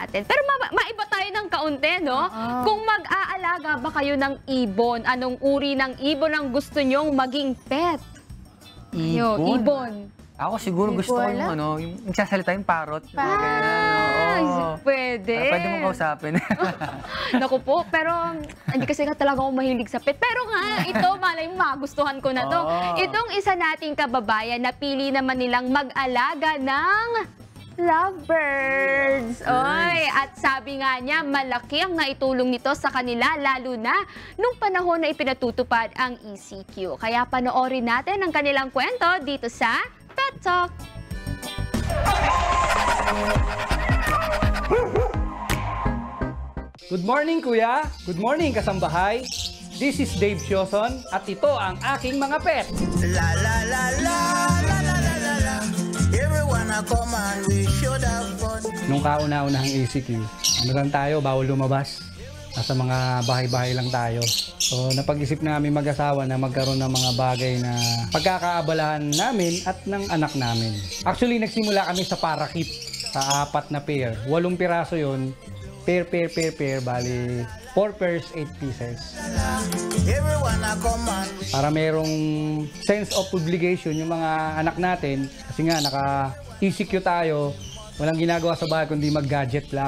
natin. Pero maiba tayo ng kaunti, no? Kung mag-aalaga ba kayo ng ibon, anong uri ng ibon ang gusto nyong maging pet? Ibon. Ako siguro gusto ko yung yung nagsasalita yung parrot. Pwede. Pwede mong kausapin. Naku po, pero hindi kasi talaga ako mahilig sa pet. Pero nga, ito, malay mo, magustuhan ko na to. Itong isa nating kababayan, napili naman nilang mag-alaga ng Lovebirds. Oy, at sabi nga niya, malaki ang naitulong nito sa kanila, lalo na nung panahon na ipinatutupad ang ECQ. Kaya panoorin natin ang kanilang kwento dito sa Pet Talk. Good morning, Kuya. Good morning, kasambahay. This is Dave Sioson at ito ang aking mga pet. La la la la la la la la la. Everyone a come and we should have fun. Nung kauna-unahang ECQ, ano lang tayo, bawal lumabas. Nasa mga bahay-bahay lang tayo. So, napag-isip na kami mag-asawa na magkaroon ng mga bagay na pagkakaabalahan namin at ng anak namin. Actually, nagsimula kami sa parakeet, sa 4 na pair. 8 piraso yon, pair, bali 4 pairs, 8 pieces. Para merong sense of obligation yung mga anak natin, kasi nga naka-ECQ tayo, walang ginagawa sa bahay kundi mag-gadget lang.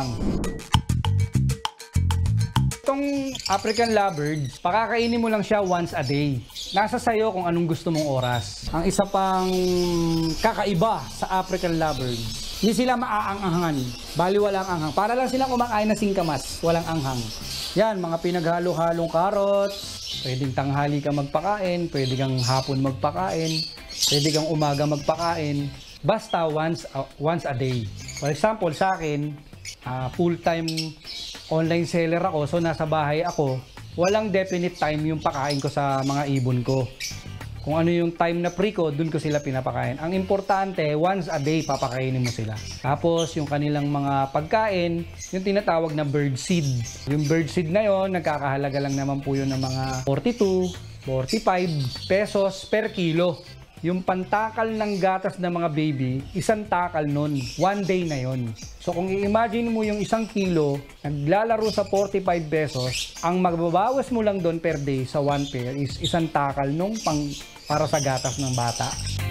Itong African Lovebirds, pakakainin mo lang siya once a day. Nasa sayo kung anong gusto mong oras. Ang isa pang kakaiba sa African Lovebirds, hindi sila maaanghangan. Bali walang anghang. Para lang silang kumakain na singkamas, walang anghang. Yan, mga pinaghalo-halong carrots, pwedeng tanghali ka magpakain, pwede kang hapon magpakain, pwede kang umaga magpakain. Basta once a day. For example, sa akin, full-time online seller ako, so nasa bahay ako, walang definite time yung pakain ko sa mga ibon ko. Kung ano yung time na free ko, dun ko sila pinapakain. Ang importante, once a day papakainin mo sila. Tapos yung kanilang mga pagkain, yung tinatawag na bird seed. Yung bird seed na yon, nagkakahalaga lang naman po yun ng mga 42, 45 pesos per kilo. Yung pantakal ng gatas ng mga baby, 1 takal nun. 1 day na yon. So kung i-imagine mo yung 1 kilo, naglalaro sa 45 pesos, ang magbabawas mo lang doon per day sa 1 pair is 1 takal nung para sa gatas ng bata.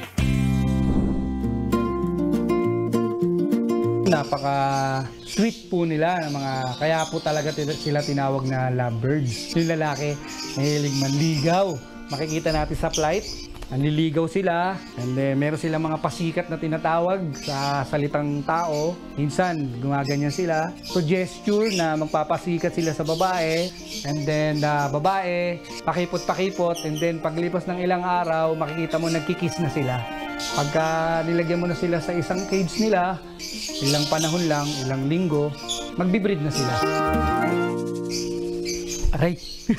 Napaka-sweet po nila ng mga, kaya po talaga sila tinawag na lovebirds. Yung lalaki, mahilig manligaw. Makikita natin sa flight, nanliligaw sila, and then meron silang mga pasikat na tinatawag sa salitang tao. Minsan, gumaganyan sila. So, gesture na magpapasikat sila sa babae, and then babae, pakipot-pakipot, and then paglipas ng ilang araw, makikita mo nagkikiss na sila. Pagka nilagyan mo na sila sa isang cage nila, ilang panahon lang, ilang linggo, magbibreed na sila. Aray!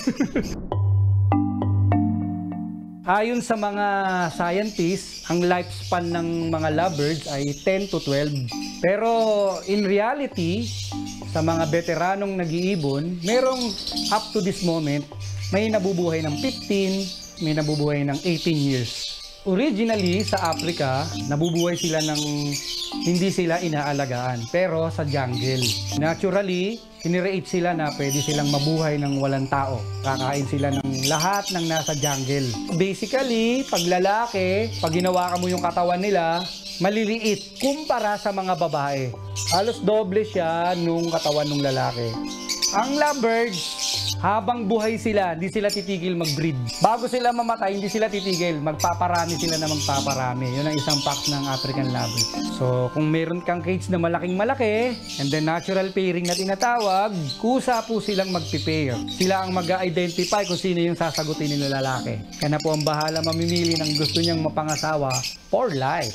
Ayon sa mga scientists, ang lifespan ng mga lovebirds ay 10 to 12. Pero in reality, sa mga veteranong nag-iibon, merong up to this moment, may nabubuhay ng 15, may nabubuhay ng 18 years. Originally, sa Africa, nabubuhay sila ng hindi sila inaalagaan, pero sa jungle. Naturally, sinirate sila na pwede silang mabuhay ng walang tao. Kakain sila ng lahat ng nasa jungle. Basically, pag lalaki, pag ginawa mo yung katawan nila, maliliit kumpara sa mga babae. Halos doble siya nung katawan ng lalaki. Ang lovebirds, habang buhay sila, hindi sila titigil mag-breed. Bago sila mamatay, hindi sila titigil. Magpaparami sila na magpaparami. Yun ang isang fact ng African Lovebirds. So, kung meron kang cage na malaking-malaki, and then natural pairing na tinatawag, kusa po silang magpipair. Sila ang mag-identify kung sino yung sasagutin ng lalaki. Kaya na po ang bahala mamimili ng gusto niyang mapangasawa for life.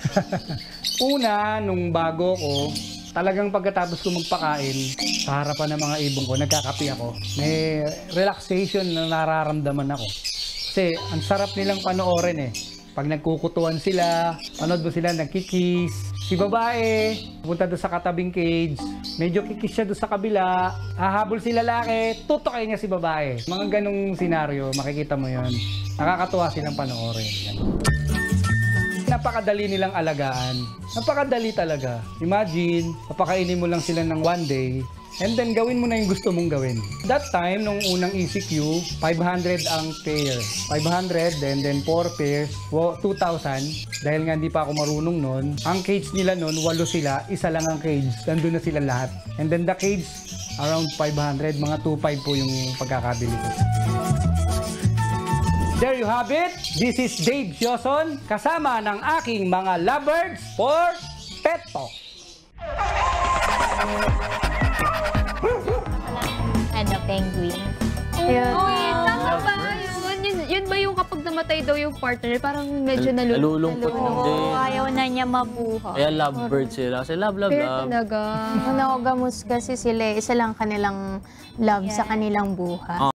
Una, nung bago ko, talagang pagkatapos ko magpakain, sa harapan ng mga ibon ko, nagkakapi ako. May relaxation na nararamdaman ako. Kasi ang sarap nilang panoorin eh. Pag nagkukutuan sila, panood mo sila, nagkikiss. Si babae, pupunta doon sa katabing cage, medyo kikis siya doon sa kabila, hahabol si lalaki, tutukay niya si babae. Mga ganong senaryo, makikita mo yon. Nakakatuwa silang panoorin. napakadali nilang alagaan. Napakadali talaga. Imagine, papakainin mo lang sila ng 1 day, and then gawin mo na yung gusto mong gawin. That time, nung unang ECQ, 500 ang pair. 500, and then 4 pairs, 2,000. Dahil nga hindi pa ako marunong nun. Ang cage nila nun, 8 sila, isa lang ang cage. Nandun na sila lahat. And then the cage, around 500, mga 2,500 po yung pagkakabili ko. There you have it. This is Dave Joson, kasama ng aking mga lovebirds for Pet Talk. Ano, penguin. Uy, tama ba yun ba yung kapag namatay daw yung partner, parang medyo nalulungkot din. Ayaw na niya mabuhay. Kaya lovebirds sila. Kasi love. Pero talaga. Monogamos kasi sila, isa lang kanilang love sa kanilang buhay.